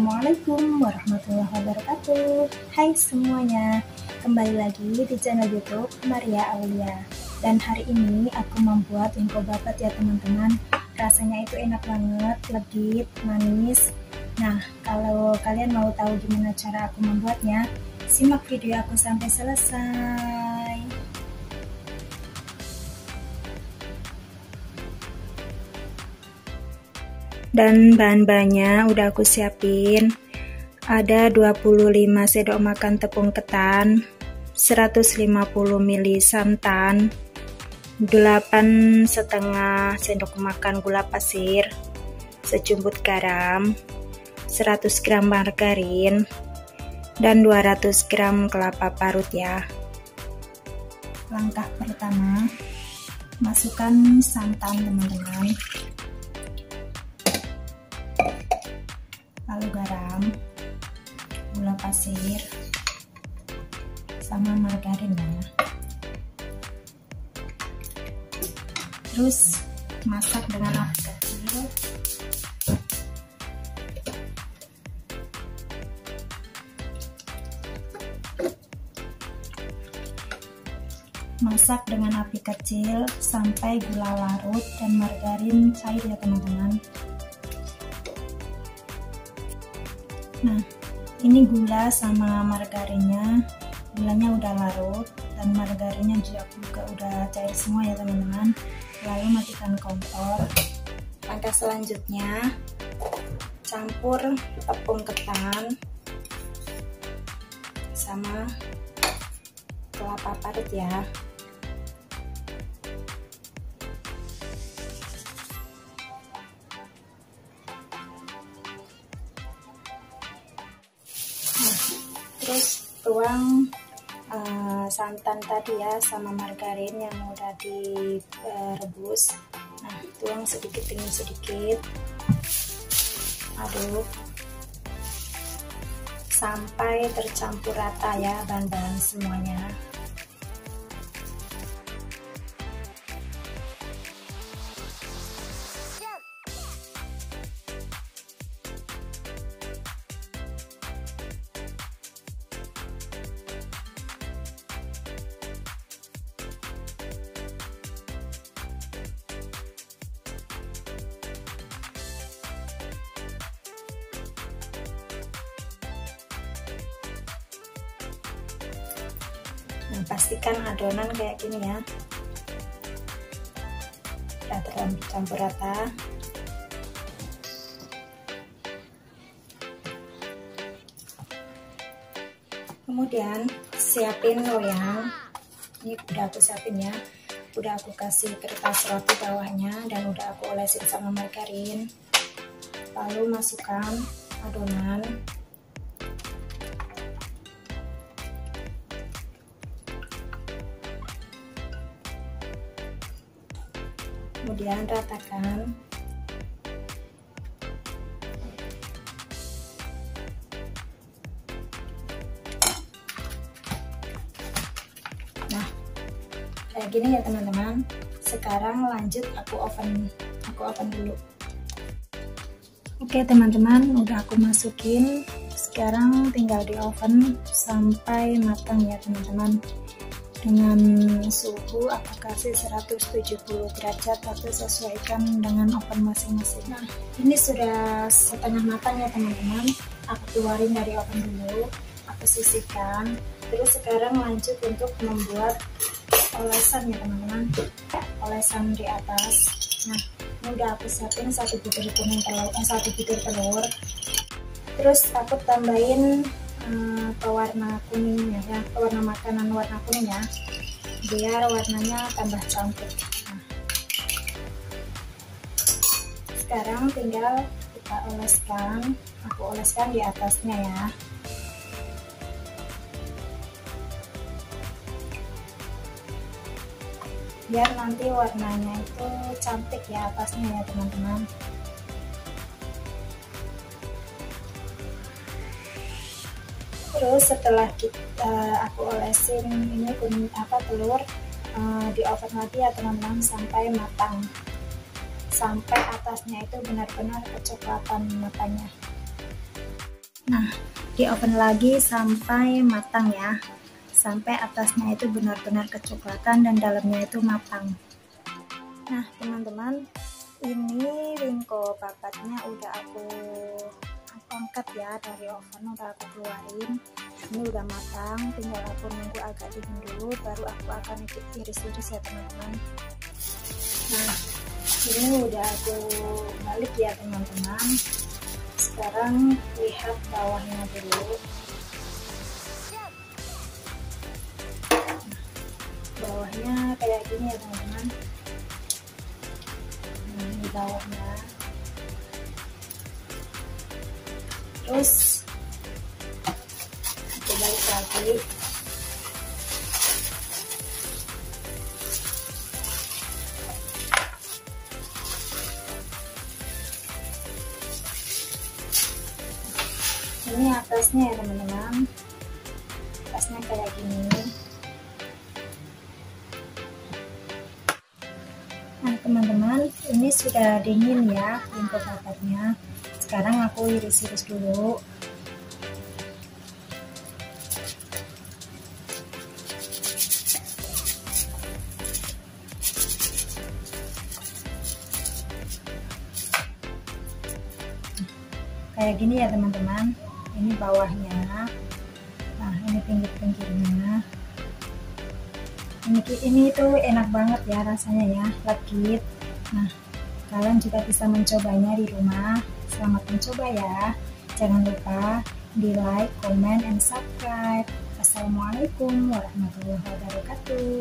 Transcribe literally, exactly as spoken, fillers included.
Assalamualaikum warahmatullahi wabarakatuh. Hai semuanya, kembali lagi di channel YouTube Maria Aulia. Dan hari ini aku membuat lingko babat ya teman-teman. Rasanya itu enak banget, legit, manis. Nah, kalau kalian mau tahu gimana cara aku membuatnya, simak video aku sampai selesai. Dan bahan-bahannya udah aku siapin. Ada dua puluh lima sendok makan tepung ketan, seratus lima puluh mililiter santan, delapan setengah sendok makan gula pasir, sejumput garam, seratus gram margarin, dan dua ratus gram kelapa parut ya. Langkah pertama, masukkan santan teman-teman, lalu garam, gula pasir, sama margarin ya. Terus masak dengan api kecil. Masak dengan api kecil sampai gula larut dan margarin cair ya teman-teman. Nah, ini gula sama margarinnya, gulanya udah larut dan margarinnya juga udah cair semua ya teman-teman. Lalu matikan kompor. Langkah selanjutnya, campur tepung ketan sama kelapa parut ya. Terus tuang uh, santan tadi ya sama margarin yang udah direbus. Nah, tuang sedikit demi sedikit, aduk sampai tercampur rata ya bahan-bahan semuanya. Nah, pastikan adonan kayak gini ya, udah tercampur rata. Kemudian siapin loyang, ini udah aku siapin ya, udah aku kasih kertas roti bawahnya dan udah aku olesin sama margarin. Lalu masukkan adonan. Kemudian ratakan. Nah, kayak gini ya teman-teman. Sekarang lanjut aku oven, aku oven dulu. Oke teman-teman, udah aku masukin. Sekarang tinggal di oven sampai matang ya teman-teman. Dengan suhu aku kasih seratus tujuh puluh derajat atau sesuaikan dengan oven masing-masing. Nah, ini sudah setengah matang ya teman-teman. Aku keluarin dari oven dulu, aku sisihkan. Terus sekarang lanjut untuk membuat olesan ya teman-teman, olesan di atas. Nah, ini udah aku siapin satu butir kuning telur, eh, satu butir telur. Terus aku tambahin Hmm, pewarna kuningnya ya, pewarna makanan warna kuning ya, biar warnanya tambah cantik. Nah, sekarang tinggal kita oleskan, aku oleskan di atasnya ya. Biar nanti warnanya itu cantik ya atasnya ya teman-teman. Terus setelah kita aku olesin ini kuning apa telur uh, di oven lagi ya teman-teman sampai matang, sampai atasnya itu benar-benar kecoklatan matanya. Nah, di oven lagi sampai matang ya, sampai atasnya itu benar-benar kecoklatan dan dalamnya itu matang. Nah teman-teman, ini wingko babatnya udah aku angkat ya dari oven, udah aku keluarin. Ini udah matang, tinggal aku nunggu agak dingin dulu, baru aku akan iris-iris ya teman-teman. Nah ini udah aku balik ya teman-teman. Sekarang lihat bawahnya dulu. Bawahnya kayak gini ya teman-teman. Nah, di bawahnya. Terus aku balik lagi. Ini atasnya ya teman-teman. Atasnya kayak gini. Nah teman-teman, ini sudah dingin ya wingko babatnya. Sekarang aku iris-iris dulu. Kayak gini ya teman-teman. Ini bawahnya. Nah ini pinggir-pinggirnya. Ini, ini tuh enak banget ya rasanya ya, legit. Nah kalian juga bisa mencobanya di rumah. Selamat mencoba ya. Jangan lupa di like, comment, and subscribe. Assalamualaikum warahmatullahi wabarakatuh.